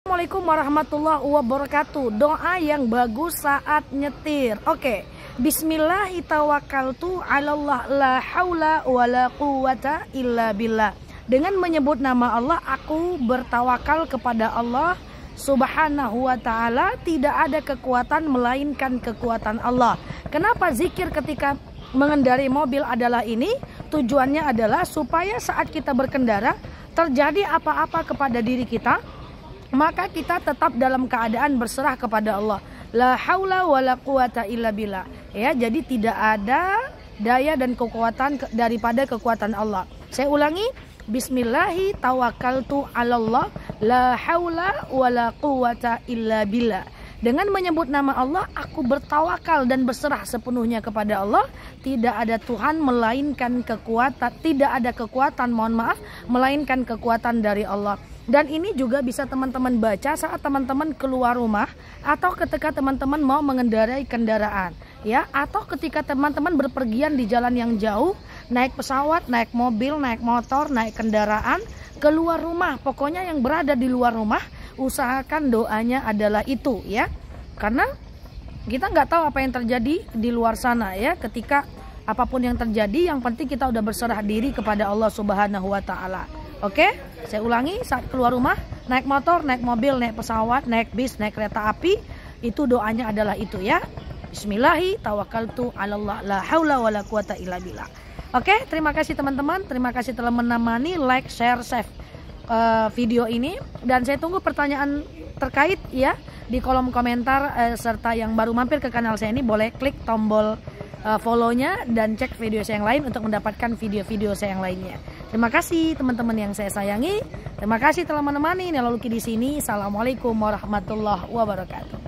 Assalamualaikum warahmatullahi wabarakatuh. Doa yang bagus saat nyetir. Oke. Bismillahirrahmanirrahim. 'alallah la haula wala quwata illa billah. Dengan menyebut nama Allah, aku bertawakal kepada Allah Subhanahu wa ta'ala. Tidak ada kekuatan melainkan kekuatan Allah. Kenapa zikir ketika mengendarai mobil adalah ini? Tujuannya adalah supaya saat kita berkendara terjadi apa-apa kepada diri kita, maka kita tetap dalam keadaan berserah kepada Allah. La haula wala quwata illa billah. Ya, jadi tidak ada daya dan kekuatan daripada kekuatan Allah. Saya ulangi, bismillahi tawakkaltu 'alallah la haula wala quwata illa billah. Dengan menyebut nama Allah, aku bertawakal dan berserah sepenuhnya kepada Allah. Tidak ada Tuhan melainkan kekuatan, tidak ada kekuatan, melainkan kekuatan dari Allah. Dan ini juga bisa teman-teman baca saat teman-teman keluar rumah atau ketika teman-teman mau mengendarai kendaraan, ya, atau ketika teman-teman berpergian di jalan yang jauh, naik pesawat, naik mobil, naik motor, naik kendaraan, keluar rumah, pokoknya yang berada di luar rumah, usahakan doanya adalah itu, ya, karena kita nggak tahu apa yang terjadi di luar sana, ya. Ketika apapun yang terjadi, yang penting kita udah berserah diri kepada Allah Subhanahu wa ta'ala. Oke, saya ulangi, saat keluar rumah, naik motor, naik mobil, naik pesawat, naik bis, naik kereta api, itu doanya adalah itu, ya. Bismillahi tawakkaltu 'alallah la haula wala quwata illa billah. Oke, terima kasih teman-teman, terima kasih telah menemani, like, share, save video ini, dan saya tunggu pertanyaan terkait, ya, di kolom komentar, serta yang baru mampir ke kanal saya ini boleh klik tombol follow-nya dan cek video saya yang lain untuk mendapatkan video-video saya yang lainnya. Terima kasih teman-teman yang saya sayangi. Terima kasih telah menemani. Nela Luki di sini. Assalamualaikum warahmatullahi wabarakatuh.